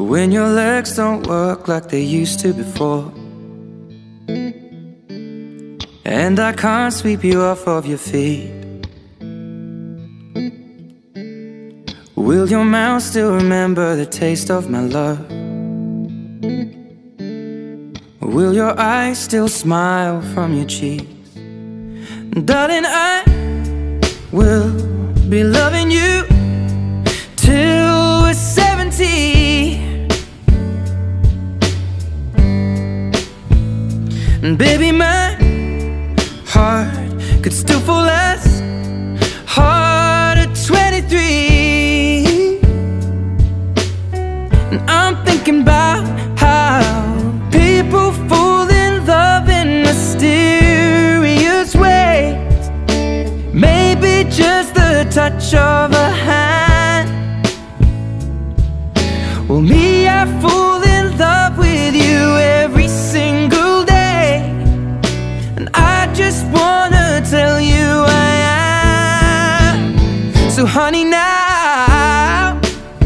when your legs don't work like they used to before, and I can't sweep you off of your feet. Will your mouth still remember the taste of my love? Will your eyes still smile from your cheeks? Darling, I will be loving you till we're 70. And baby, my heart could still fall as hard at 23. And I'm thinking about how people fall in love in mysterious ways. Maybe just the touch of a hand. Well, me, I fall in love with you every single day, and I just wanna tell you I am. So honey, now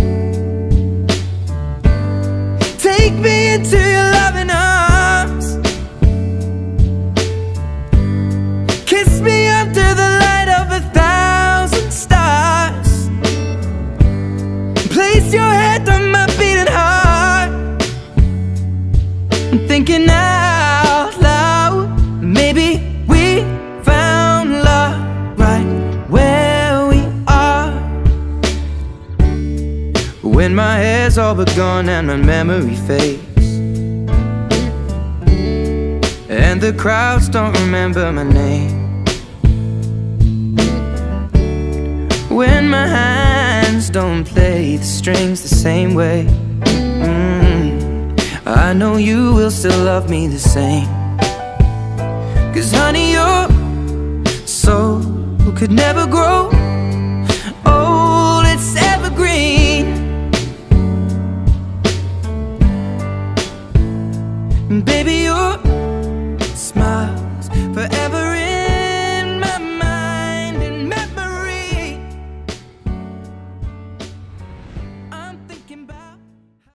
take me into your loving arms. Kiss me under the light of 1,000 stars. Place your head on my beating heart. I'm thinking out loud, maybe we found love right where we are. When my hair's all but gone and my memory fades, and the crowds don't remember my name, when my hands don't play the strings the same way, I know you will still love me the same. 'Cause honey, your soul could never grow